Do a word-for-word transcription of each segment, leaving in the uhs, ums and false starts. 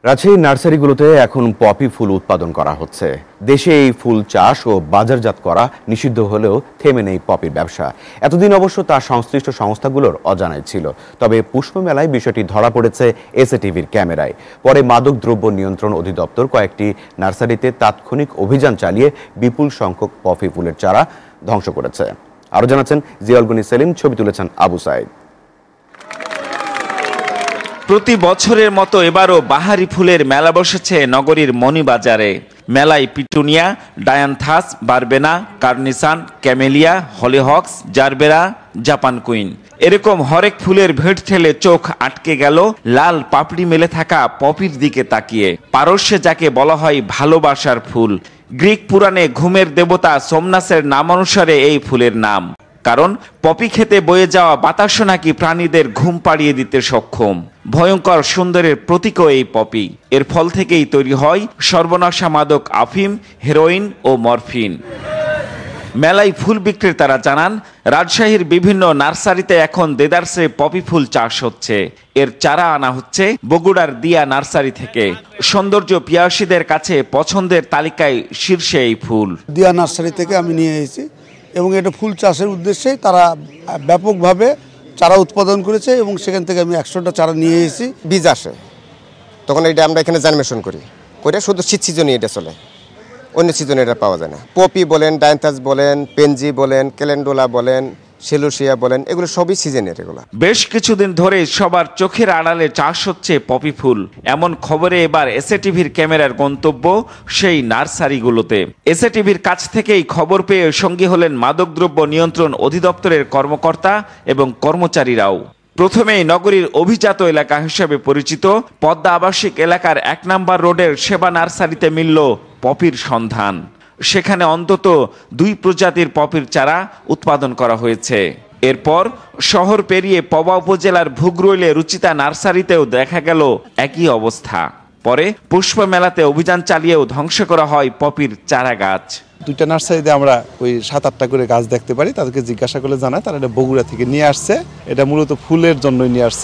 রাজশাহীর নার্সারিগুলোতে এখন পপি ফুল উৎপাদন করা হচ্ছে। দেশে এই ফুল চাষ ও বাজারজাত করা নিষিদ্ধ হলেও থেমে নেই পপির ব্যবসা। এতদিন অবশ্য তা সংশ্লিষ্ট সংস্থাগুলোর অজানায় ছিল। তবে পুষ্পমেলায় বিষয়টি ধরা পড়েছে এসএটিভির ক্যামেরায়। পরে মাদক দ্রব্য নিয়ন্ত্রণ অধিদপ্তর কয়েকটি নার্সারিতে তাৎক্ষণিক অভিযান চালিয়ে বিপুল সংখ্যক পপি ফুলের চারা ধ্বংস করেছে। আরও জানাচ্ছেন জিয়াউল গনি সেলিম, ছবি তুলেছেন আবু সাইদ। প্রতি বছরের মতো এবারও বাহারি ফুলের মেলা বসেছে নগরীর মণিবাজারে। মেলায় petunia, dianthus, verbena, carnation, camellia, hollyhocks, gerbera, Japan queen এরকম হরেক ফুলের ভিড় ঠেলে চোখ আটকে গেল লাল পাপড়ি মেলে থাকা পপির দিকে তাকিয়ে। পারস্যে যাকে বলা হয় ভালোবাসার ফুল। গ্রিক পুরাণে ঘুমের দেবতা সোমনাসের নামানুসারে এই ফুলের নাম। কারণ পপি খেতে বয়ে যাওয়া বাতাসও নাকি প্রাণীদের ঘুম পাড়িয়ে দিতে সক্ষম। ভয়ঙ্কর সুন্দরের প্রতীকও এই পপি। এর ফল থেকেই তৈরি হয় সর্বনাশা মাদক আফিম, হেরোইন ও মরফিন। মেলায় ফুল বিক্রেতারা জানান, রাজশাহীর বিভিন্ন নার্সারিতে এখন দেদারসে পপি ফুল চাষ হচ্ছে। এর চারা আনা হচ্ছে বগুড়ার দিয়া নার্সারি থেকে। সৌন্দর্য পিয়াসীদের কাছে পছন্দের তালিকায় শীর্ষে এই ফুল। দিয়া নার্সারি থেকে আমি নিয়ে এসেছি এবং এটা ফুল চাষের উদ্দেশ্যে তারা ব্যাপকভাবে চারা উৎপাদন করেছে এবং সেখান থেকে আমি একশোটা চারা নিয়ে এসেছি। বীজ আসে, তখন এটা আমরা এখানে জার্মিনেশন করি করে শুধু শীত সিজনে এটা চলে, অন্য সিজনে এটা পাওয়া যায় না। পপি বলেন, ডায়ান্থাস বলেন, পেনজি বলেন, ক্যালেন্ডুলা বলেন, সেলুসিয়া বলেন, এগুলো সবই সিজনের। এগুলো বেশ কিছুদিন ধরে সবার চোখের আড়ালে চাষ হচ্ছে পপি ফুল। এমন খবরে এবার এসএটিভির ক্যামেরার গন্তব্য সেই নার্সারিগুলোতে। এসএটিভির কাছ থেকেই খবর পেয়ে সঙ্গী হলেন মাদকদ্রব্য নিয়ন্ত্রণ অধিদপ্তরের কর্মকর্তা এবং কর্মচারীরাও। প্রথমেই নগরীর অভিজাত এলাকা হিসেবে পরিচিত পদ্মা আবাসিক এলাকার এক নম্বর রোডের সেবা নার্সারিতে মিলল পপির সন্ধান। সেখানে অন্তত দুই প্রজাতির পপির চারা উৎপাদন করা হয়েছে। এরপর শহর পেরিয়ে পবা উপজেলার ভুগরৈলে রুচিতা নার্সারিতেও দেখা গেল একই অবস্থা। পরে পুষ্প মেলাতে অভিযান চালিয়েও ধ্বংস করা হয় পপির চারা গাছ। দুইটা নার্সারিতে আমরা ওই সাত আটটা করে গাছ দেখতে পারি। তাদেরকে জিজ্ঞাসা করলে জানায় তারা এটা বগুড়া থেকে নিয়ে আসছে। এটা মূলত ফুলের জন্যই নিয়ে আসছে,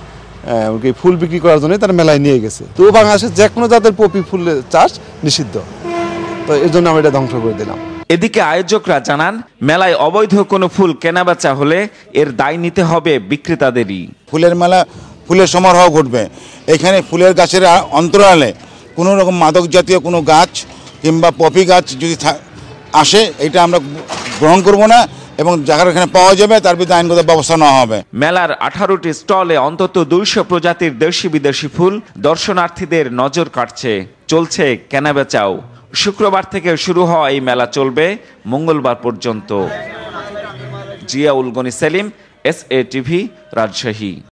ফুল বিক্রি করার জন্যই তারা মেলায় নিয়ে গেছে। তো বাংলাদেশের যে কোনো জাতের পপি ফুলের চাষ নিষিদ্ধ, তো এর জন্য আমরা এটা ধ্বংস করে দিলাম। এদিকে আয়োজকরা জানান, মেলায় অবৈধ কোনো ফুল কেনাবেচা হলে এর দায় নিতে হবে বিক্রেতাদেরই। ফুলের মেলা ফুলের সমারোহ ঘটবে। এখানে ফুলের গাছের অন্তরালে কোনো রকম মাদক জাতীয় কোনো গাছ কিংবা পপি গাছ যদি আসে, এটা আমরা গ্রহণ করব না এবং যারা এখানে পাওয়া যাবে তার বিরুদ্ধে আইনগত ব্যবস্থা নেওয়া হবে। মেলার আঠারোটি স্টলে অন্তত দুইশো প্রজাতির দেশি বিদেশি ফুল দর্শনার্থীদের নজর কাটছে। চলছে কেনাবেচাও। শুক্রবার থেকে শুরু হওয়া এই মেলা চলবে মঙ্গলবার পর্যন্ত। জিয়াউল গনি সেলিম, এসএটিভি, রাজশাহী।